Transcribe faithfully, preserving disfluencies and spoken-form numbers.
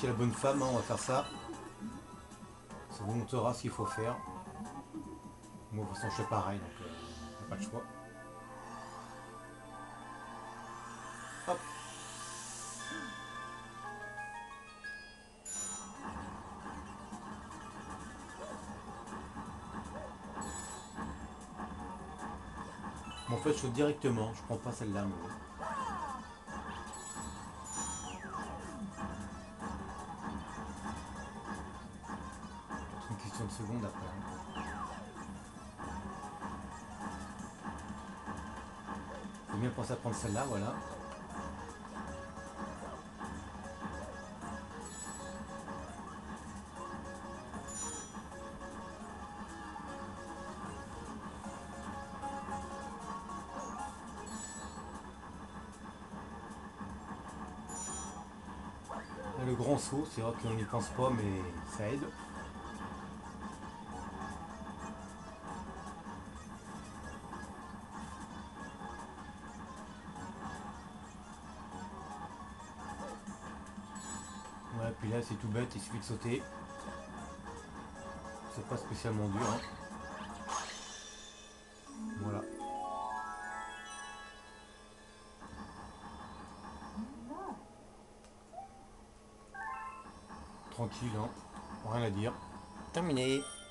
Voici la bonne femme, hein, on va faire ça. Ça vous montrera ce qu'il faut faire. Moi de toute façon je fais pareil, donc euh, pas de choix. Hop. Bon, en fait je saute directement, je prends pas celle-là. Mais... c'est une question de secondes après. Hein. Faut bien penser à prendre celle-là, voilà. Là, le grand saut, c'est vrai qu'on n'y pense pas, mais ça aide. Voilà, puis là c'est tout bête, il suffit de sauter. C'est pas spécialement dur. Hein. Voilà. Tranquille, hein. Rien à dire. Terminé.